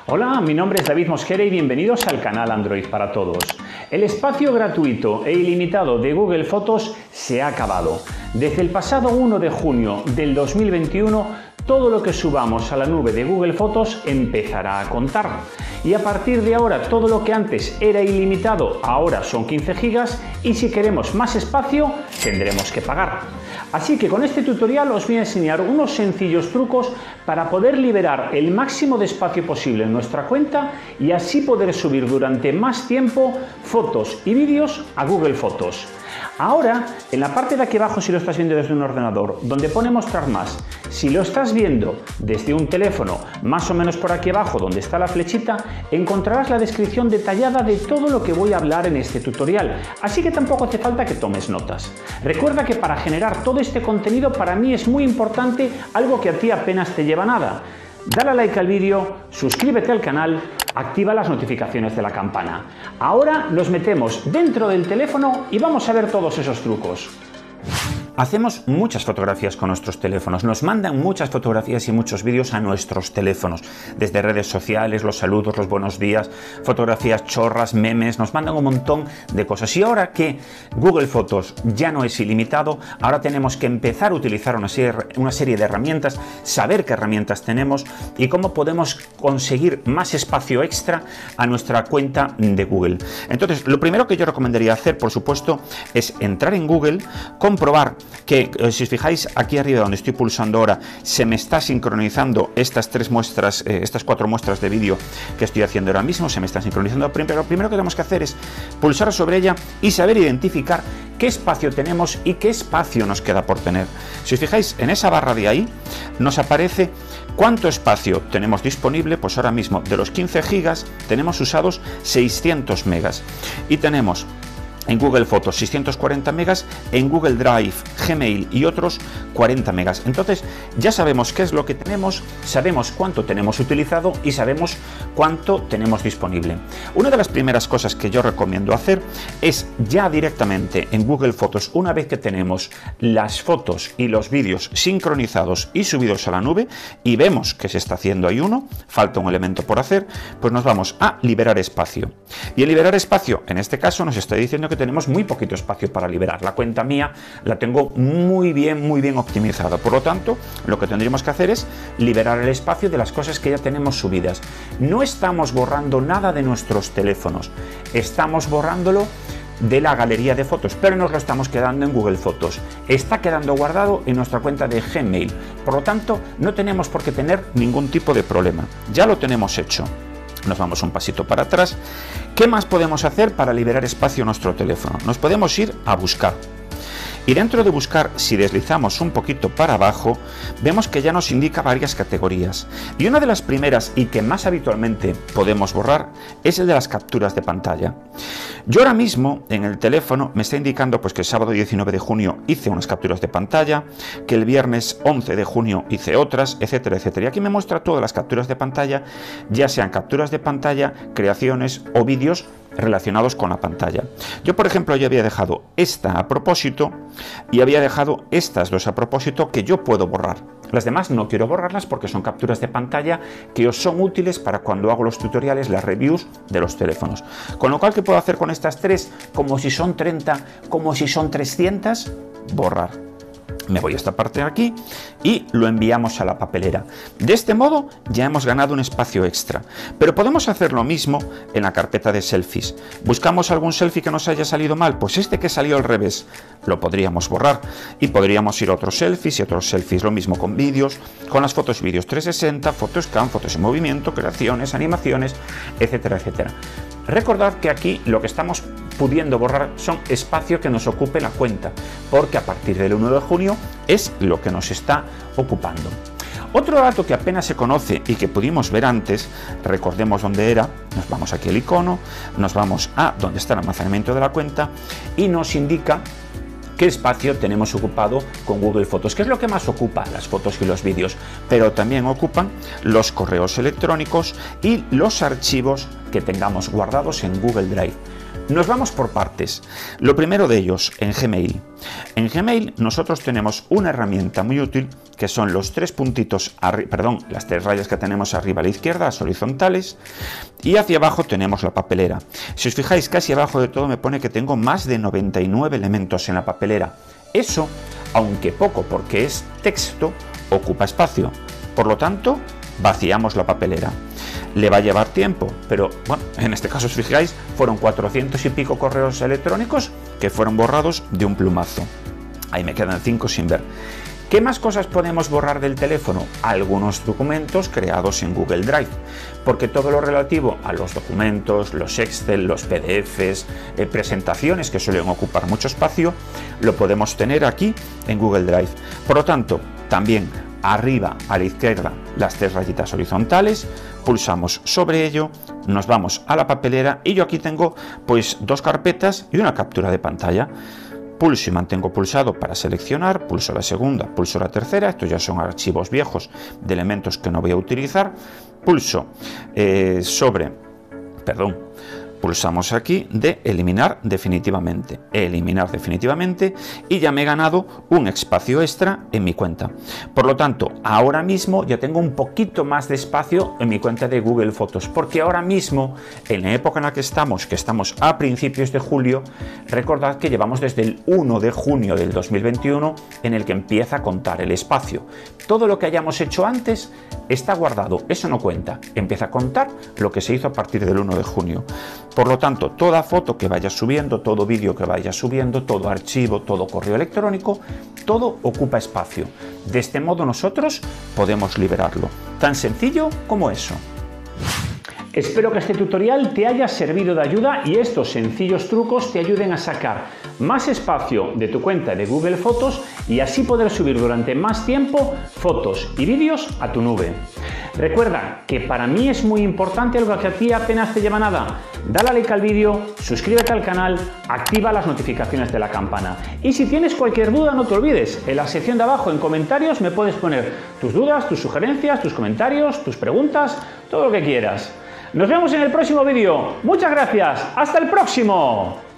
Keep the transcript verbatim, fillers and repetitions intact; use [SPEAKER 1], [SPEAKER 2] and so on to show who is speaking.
[SPEAKER 1] Hola, mi nombre es David Mosquera y bienvenidos al canal Android para Todos. El espacio gratuito e ilimitado de Google Fotos se ha acabado. Desde el pasado uno de junio del dos mil veintiuno, todo lo que subamos a la nube de Google Fotos empezará a contar. Y a partir de ahora, todo lo que antes era ilimitado, ahora son quince gigas y si queremos más espacio, tendremos que pagar. Así que con este tutorial os voy a enseñar unos sencillos trucos para poder liberar el máximo de espacio posible en nuestra cuenta y así poder subir durante más tiempo fotos y vídeos a Google Fotos. Ahora, en la parte de aquí abajo, si lo estás viendo desde un ordenador, donde pone mostrar más, si lo estás viendo desde un teléfono, más o menos por aquí abajo, donde está la flechita, encontrarás la descripción detallada de todo lo que voy a hablar en este tutorial, así que tampoco hace falta que tomes notas. Recuerda que para generar todo este contenido para mí es muy importante algo que a ti apenas te lleva nada. Dale a like al vídeo, suscríbete al canal, activa las notificaciones de la campana. Ahora nos metemos dentro del teléfono y vamos a ver todos esos trucos. Hacemos muchas fotografías con nuestros teléfonos, nos mandan muchas fotografías y muchos vídeos a nuestros teléfonos, desde redes sociales, los saludos, los buenos días, fotografías chorras, memes, nos mandan un montón de cosas. Y ahora que Google Fotos ya no es ilimitado, ahora tenemos que empezar a utilizar una serie, una serie de herramientas, saber qué herramientas tenemos y cómo podemos conseguir más espacio extra a nuestra cuenta de Google. Entonces, lo primero que yo recomendaría hacer, por supuesto, es entrar en Google, comprobar que, si os fijáis aquí arriba donde estoy pulsando ahora, se me está sincronizando estas tres muestras, eh, estas cuatro muestras de vídeo que estoy haciendo ahora mismo, se me está sincronizando. Pero lo primero que tenemos que hacer es pulsar sobre ella y saber identificar qué espacio tenemos y qué espacio nos queda por tener. Si os fijáis en esa barra de ahí, nos aparece cuánto espacio tenemos disponible. Pues ahora mismo de los quince gigas tenemos usados seiscientos megas y tenemos en Google Fotos seiscientos cuarenta megas, en Google Drive, Gmail y otros cuarenta megas. Entonces ya sabemos qué es lo que tenemos, sabemos cuánto tenemos utilizado y sabemos cuánto tenemos disponible. Una de las primeras cosas que yo recomiendo hacer es ya directamente en Google Fotos, una vez que tenemos las fotos y los vídeos sincronizados y subidos a la nube y vemos que se está haciendo ahí uno, falta un elemento por hacer, pues nos vamos a liberar espacio. Y en liberar espacio, en este caso nos está diciendo que tenemos muy poquito espacio para liberar. La cuenta mía la tengo muy bien, muy bien optimizada. Por lo tanto, lo que tendríamos que hacer es liberar el espacio de las cosas que ya tenemos subidas. No estamos borrando nada de nuestros teléfonos, estamos borrándolo de la galería de fotos, pero nos lo estamos quedando en Google Fotos. Está quedando guardado en nuestra cuenta de Gmail. Por lo tanto, no tenemos por qué tener ningún tipo de problema. Ya lo tenemos hecho. Nos vamos un pasito para atrás. ¿Qué más podemos hacer para liberar espacio en nuestro teléfono? Nos podemos ir a buscar. Y dentro de buscar, si deslizamos un poquito para abajo, vemos que ya nos indica varias categorías. Y una de las primeras y que más habitualmente podemos borrar es el de las capturas de pantalla. Yo ahora mismo en el teléfono me está indicando pues que el sábado diecinueve de junio hice unas capturas de pantalla, que el viernes once de junio hice otras, etcétera, etcétera. Y aquí me muestra todas las capturas de pantalla, ya sean capturas de pantalla, creaciones o vídeos relacionados con la pantalla. Yo, por ejemplo, ya había dejado esta a propósito y había dejado estas dos a propósito que yo puedo borrar. Las demás no quiero borrarlas porque son capturas de pantalla que os son útiles para cuando hago los tutoriales, las reviews de los teléfonos. Con lo cual, ¿qué puedo hacer con estas tres? Como si son treinta, como si son trescientas, borrar. Me voy a esta parte de aquí y lo enviamos a la papelera. De este modo ya hemos ganado un espacio extra. Pero podemos hacer lo mismo en la carpeta de selfies. Buscamos algún selfie que nos haya salido mal, pues este que salió al revés lo podríamos borrar y podríamos ir a otros selfies y otros selfies. Lo mismo con vídeos, con las fotos vídeos trescientos sesenta, fotos scan, fotos en movimiento, creaciones, animaciones, etcétera, etcétera. Recordad que aquí lo que estamos pudiendo borrar son espacio que nos ocupe la cuenta, porque a partir del uno de junio es lo que nos está ocupando. Otro dato que apenas se conoce y que pudimos ver antes, recordemos dónde era, nos vamos aquí al icono, nos vamos a donde está el almacenamiento de la cuenta y nos indica qué espacio tenemos ocupado con Google Fotos, que es lo que más ocupa las fotos y los vídeos, pero también ocupan los correos electrónicos y los archivos que tengamos guardados en Google Drive.
[SPEAKER 2] Nos vamos por partes. Lo primero de ellos, en Gmail. En Gmail nosotros tenemos una herramienta muy útil que son los tres puntitos, perdón, las tres rayas que tenemos arriba a la izquierda, las horizontales, y hacia abajo tenemos la papelera. Si os fijáis, casi abajo de todo me pone que tengo más de noventa y nueve elementos en la papelera. Eso, aunque poco porque es texto, ocupa espacio. Por lo tanto, vaciamos la papelera. Le va a llevar tiempo, pero bueno, en este caso, os fijáis, fueron cuatrocientos y pico correos electrónicos que fueron borrados de un plumazo. Ahí me quedan cinco sin ver. ¿Qué más cosas podemos borrar del teléfono? Algunos documentos creados en Google Drive, porque todo lo relativo a los documentos, los Excel, los P D Fs, eh, presentaciones que suelen ocupar mucho espacio, lo podemos tener aquí en Google Drive. Por lo tanto, también arriba a la izquierda las tres rayitas horizontales, pulsamos sobre ello, nos vamos a la papelera y yo aquí tengo pues dos carpetas y una captura de pantalla. Pulso y mantengo pulsado para seleccionar, pulso la segunda, pulso la tercera, estos ya son archivos viejos de elementos que no voy a utilizar, pulso eh, sobre, perdón, pulsamos aquí de eliminar definitivamente, eliminar definitivamente y ya me he ganado un espacio extra en mi cuenta. Por lo tanto, ahora mismo ya tengo un poquito más de espacio en mi cuenta de Google Fotos, porque ahora mismo, en la época en la que estamos, que estamos a principios de julio, recordad que llevamos desde el uno de junio del dos mil veintiuno en el que empieza a contar el espacio. Todo lo que hayamos hecho antes está guardado, eso no cuenta, empieza a contar lo que se hizo a partir del uno de junio. Por lo tanto, toda foto que vaya subiendo, todo vídeo que vaya subiendo, todo archivo, todo correo electrónico, todo ocupa espacio. De este modo nosotros podemos liberarlo. Tan sencillo como eso.
[SPEAKER 1] Espero que este tutorial te haya servido de ayuda y estos sencillos trucos te ayuden a sacar más espacio de tu cuenta de Google Fotos y así poder subir durante más tiempo fotos y vídeos a tu nube. Recuerda que para mí es muy importante algo que a ti apenas te lleva nada. Dale a like al vídeo, suscríbete al canal, activa las notificaciones de la campana. Y si tienes cualquier duda, no te olvides, en la sección de abajo en comentarios me puedes poner tus dudas, tus sugerencias, tus comentarios, tus preguntas, todo lo que quieras. Nos vemos en el próximo vídeo. Muchas gracias. ¡Hasta el próximo!